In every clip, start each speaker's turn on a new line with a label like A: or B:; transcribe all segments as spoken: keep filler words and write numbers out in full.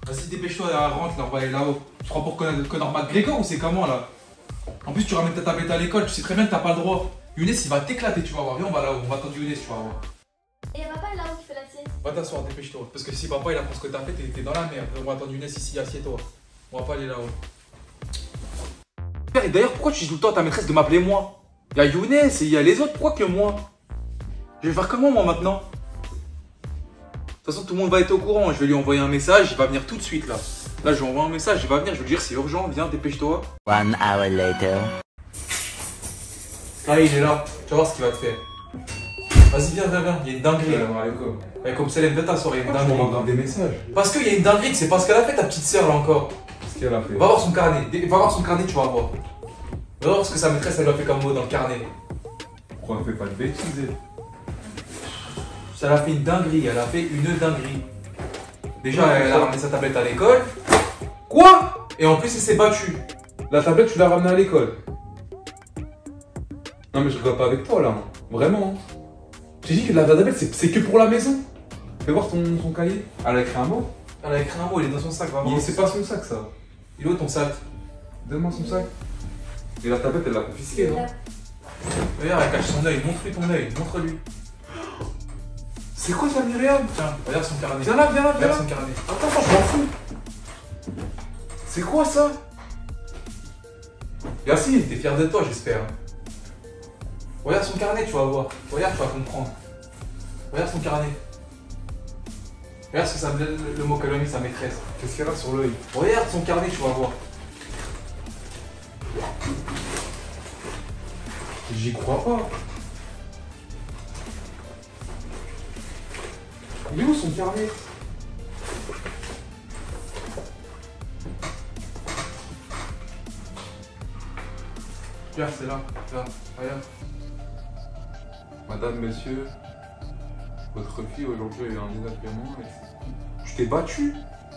A: Vas-y, dépêche-toi, rentre là, on va aller là-haut. Tu crois pour connaître connard McGregor ou c'est comment là? En plus, tu ramènes ta tablette à l'école, tu sais très bien que t'as pas le droit. Younes, il va t'éclater, tu vas voir. Viens, on va là-haut, on va attendre Younes, tu vas voir.
B: Et y'a papa là-haut qui fait la sieste.
A: Va t'asseoir, dépêche-toi. Parce que si papa il apprend ce que t'as fait, t'es dans la merde. On va attendre Younes ici, assieds-toi. On va pas aller là-haut. Et d'ailleurs, pourquoi tu dis tout le temps à ta maîtresse de m'appeler moi? Il y a Younes et il y a les autres, pourquoi que moi? Je vais faire comment moi maintenant? De toute façon, tout le monde va être au courant. Je vais lui envoyer un message, il va venir tout de suite là. Là, je lui envoie un message, il va venir, je vais lui dire c'est urgent, viens, dépêche-toi.
C: One hour later.
A: Ah, il est là, tu vas voir ce qu'il va te faire. Vas-y, viens, viens, viens, il y a une dinguerie là. Ouais, comme Célène, viens t'asseoir, il y a une dinguerie.
D: On m'envoie des messages.
A: Parce qu'il y a une dinguerie, que c'est pas ce qu'elle a fait ta petite sœur là encore.
D: Qu'est-ce qu'elle a fait?
A: Va voir son carnet, va voir son carnet, tu vas voir. Va voir ce que sa maîtresse elle a fait comme mot dans le carnet.
D: Pourquoi on fait pas de bêtises?
A: Ça a fait une dinguerie, elle a fait une dinguerie. Déjà, elle a ramené sa tablette à l'école. Quoi? Et en plus, elle s'est battue.
D: La tablette, tu l'as ramenée à l'école? Non, mais je rigole pas avec toi là. Vraiment. J'ai dit que la tablette, c'est que pour la maison. Fais voir ton, ton cahier. Elle a écrit un mot.
A: Elle a écrit un mot, il est dans son sac, va voir.
D: C'est pas son sac ça.
A: Il est où ton sac?
D: Donne-moi son sac. Et la tablette, elle l'a confisquée, non?
A: Regarde, elle cache son œil, montre-lui ton œil, montre-lui.
D: C'est quoi ça, Myriam?
A: Tiens, regarde son carnet.
D: Viens là, viens là, viens
A: Regarde
D: là.
A: son carnet.
D: Attends, attends, je m'en fous. C'est quoi ça?
A: Yacine, t'es fier de toi, j'espère. Regarde son carnet, tu vas voir. Regarde, tu vas comprendre. Regarde son carnet. Regarde ce que ça, le, le mot qu'elle a mis sa maîtresse.
D: Qu'est-ce qu'elle a sur l'œil?
A: Regarde son carnet, tu vas voir.
D: J'y crois pas. Il est où son carnet?
A: Regarde, c'est là. Là, regarde.
D: Madame, monsieur, votre fille aujourd'hui a eu un désagrément et tu t'es battu?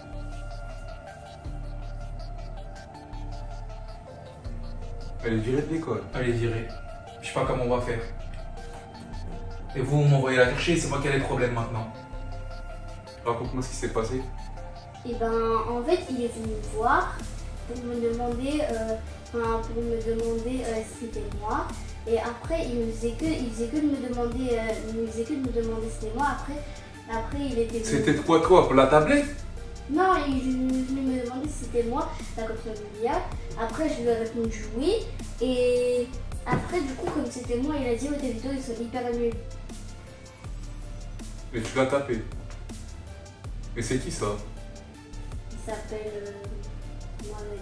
D: Elle est virée de l'école.
A: Elle est virée. Je sais pas comment on va faire. Et vous, vous m'envoyez la chercher, c'est moi qui ai les problèmes maintenant.
D: Raconte-moi ce qui s'est passé.
B: Et ben en fait il est venu me voir pour me demander, euh, enfin, pour me demander euh, si c'était moi. Et après il faisait que, il faisait que de me demander, euh, il faisait que de me demander si c'était moi. Après, après il était venu.
D: C'était quoi toi? Pour la tablette?
B: Non, il est venu me demander si c'était moi, la copine de billard. Après je lui ai répondu oui. Et après du coup comme c'était moi, il a dit oh tes vidéos ils sont hyper nulles.
D: Et tu l'as tapé. Et c'est qui ça?
B: Il s'appelle euh, Mohamed.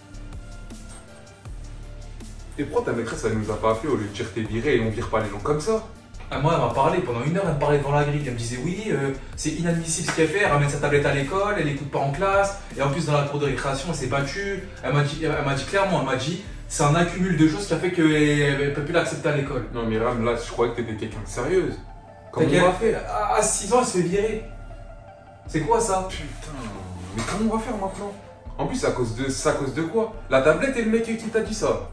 D: Et pourquoi ta maîtresse elle nous a pas appelé au lieu de dire t'es viré et on vire pas les gens comme ça?
A: Ah, moi, elle m'a parlé pendant une heure, elle me parlait devant la grille. Elle me disait oui, euh, c'est inadmissible ce qu'elle fait, elle ramène sa tablette à l'école, elle écoute pas en classe, et en plus dans la cour de récréation, elle s'est battue. Elle m'a dit, elle m'a dit clairement, elle m'a dit, c'est un accumul de choses qui a fait qu'elle ne peut plus l'accepter à l'école.
D: Non Myriam, là je croyais que t'étais quelqu'un de sérieuse. Comment
A: T'inquiète,
D: on va faire?
A: à six ans, elle se fait virer. C'est quoi ça?
D: Putain, mais comment on va faire maintenant? En plus, c'est à cause de, c'est à cause de quoi? La tablette et le mec qui t'a dit ça?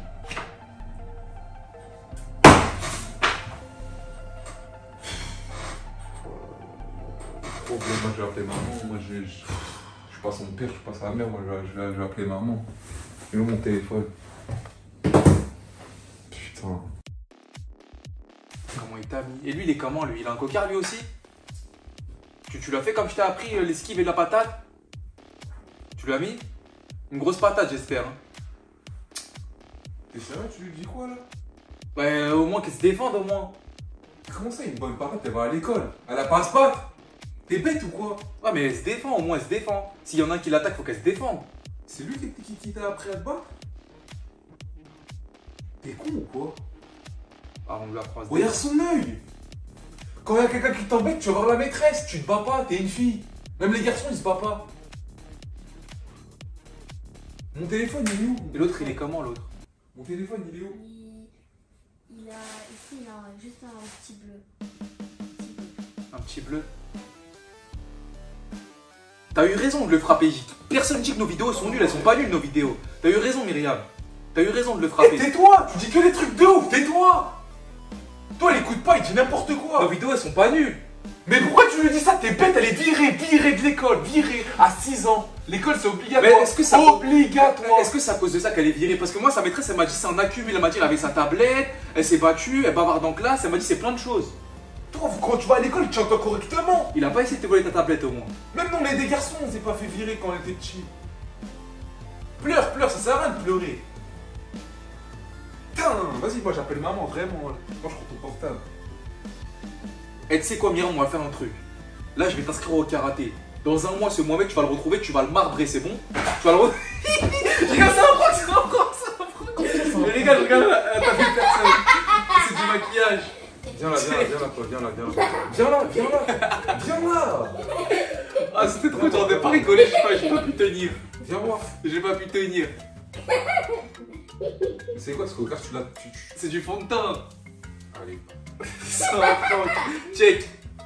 D: Oh, moi je vais appeler maman, moi je, je, je suis pas son père, je suis pas sa mère, moi je vais, je vais, je vais appeler maman. Et où mon téléphone? Putain.
A: Comment il t'a mis? Et lui, il est comment lui? Il a un cocard lui aussi? Tu, tu l'as fait comme je t'ai appris euh, l'esquive et la patate? Tu l'as mis? Une grosse patate, j'espère. Hein.
D: T'es sérieux, tu lui dis quoi là?
A: Bah, euh, au moins qu'elle se défende, au moins.
D: Comment ça, une bonne patate, elle va à l'école? Elle a pas à se battre? T'es bête ou quoi?
A: Ouais, mais elle se défend, au moins elle se défend. S'il y en a un qui l'attaque, faut qu'elle se défende.
D: C'est lui qui, qui, qui t'a appris à te battre? T'es con ou quoi?
A: Ah, on la croise.
D: Regarde son œil! Quand il y a quelqu'un qui t'embête, tu vas voir la maîtresse, tu te bats pas, t'es une fille. Même les garçons, ils se battent pas. Mon téléphone, il est où?
A: Et l'autre, il est comment l'autre?
D: Mon téléphone, il est où?
B: Il, il a ici il a juste un petit bleu. Petit bleu.
A: Un petit bleu. T'as eu raison de le frapper. Personne dit que nos vidéos sont nulles, elles sont pas nulles nos vidéos. T'as eu raison, Myriam. T'as eu raison de le frapper.
D: Eh, tais-toi! Tu dis que des trucs de ouf, tais-toi! Toi, elle écoute pas, il dit n'importe quoi!
A: Nos vidéos, elles sont pas nulles.
D: Mais pourquoi tu lui dis ça? T'es bête, elle est virée, virée de l'école, virée à six ans. L'école c'est obligatoire.
A: Mais est-ce que ça
D: obligatoire?
A: Est-ce que c'est à cause de ça qu'elle est virée? Parce que moi, sa maîtresse, elle m'a dit c'est un accumul. Elle m'a dit elle avait sa tablette, elle s'est battue, elle bavarde en classe, elle m'a dit c'est plein de choses.
D: Toi, quand tu vas à l'école, tu entends correctement.
A: Il a pas essayé de te voler ta tablette au moins.
D: Même non, mais des garçons, on s'est pas fait virer quand on était petits. Pleure, pleure, ça sert à rien de pleurer. Putain, vas-y, moi j'appelle maman, vraiment. Moi je prends ton portable.
A: Et tu sais quoi, Myriam, on va faire un truc. Là, je vais t'inscrire au karaté. Dans un mois, ce mois-mec, tu vas le retrouver, tu vas le marbrer, c'est bon? Tu vas le retrouver. Regarde, c'est un prank, c'est un prank, c'est un prank. Mais regarde, regarde, t'as vu personne. C'est du maquillage.
D: Viens là, viens là, viens là, toi, viens là, viens là. Viens là, viens là, viens là.
A: Ah, c'était trop, j'en ai pas rigolé, j'ai pas, j'ai pas pu tenir.
D: Viens voir.
A: J'ai pas pu tenir.
D: C'est quoi ce regard, tu l'as. Tu...
A: C'est du fond de teint.
D: Allez.
A: C'est un prank. Check.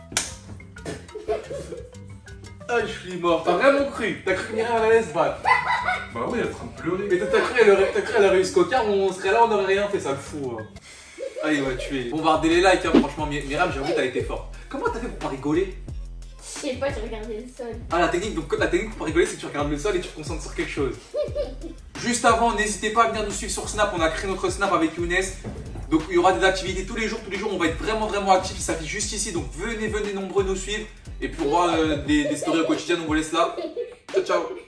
A: Ah, je suis mort. T'as vraiment cru? T'as cru que Myriam allait se battre?
D: Bah oui, elle est en train de pleurer.
A: Mais t'as cru, elle aurait, t'as cru, elle aurait eu ce cocard, on serait là, on aurait rien fait, ça le fout. Hein. Ah, il va tuer. Bombardez les likes, hein, franchement, My- Myriam, j'avoue, t'as été forte. Comment t'as fait pour pas rigoler?
B: Je sais pas, je regardais le sol.
A: Ah, la technique, donc la technique pour pas rigoler, c'est que tu regardes le sol et tu te concentres sur quelque chose. Juste avant, n'hésitez pas à venir nous suivre sur Snap, on a créé notre Snap avec Younes. Donc il y aura des activités tous les jours, tous les jours, on va être vraiment vraiment actifs, il s'affiche juste ici, donc venez, venez nombreux nous suivre. Et pour voir euh, des, des stories au quotidien, on vous laisse là. Ciao, ciao.